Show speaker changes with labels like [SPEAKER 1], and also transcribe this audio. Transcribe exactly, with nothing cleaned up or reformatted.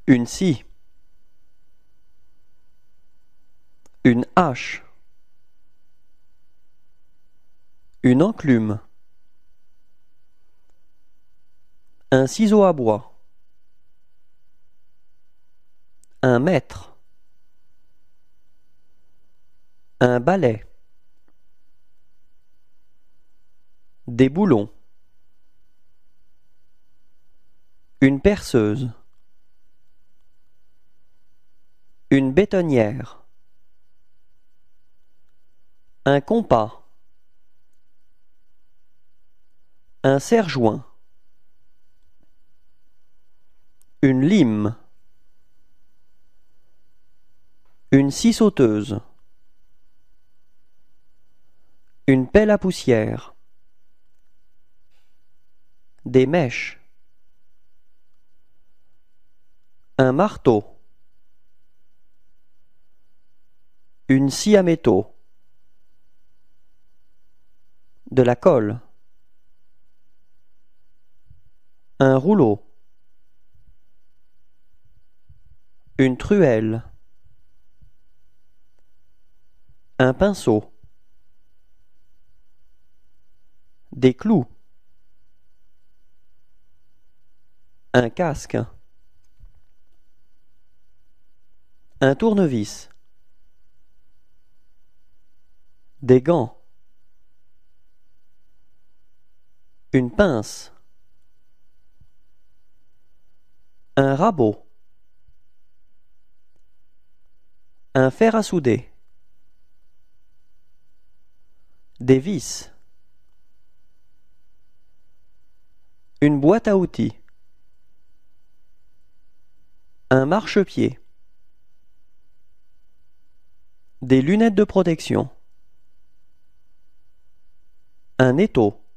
[SPEAKER 1] Une scie. Une hache. Une enclume. Un ciseau à bois. Un mètre. Un balai. Des boulons. Une perceuse. Une bétonnière. Un compas. Un serre-joint. Une lime. Une scie sauteuse. Une pelle à poussière. Des mèches. Un marteau. Une scie à métaux. De la colle. Un rouleau. Une truelle. Un pinceau. Des clous. Un casque. Un tournevis. Des gants. Une pince. Un rabot. Un fer à souder. Des vis. Une boîte à outils. Un marchepied. Des lunettes de protection. Un étau.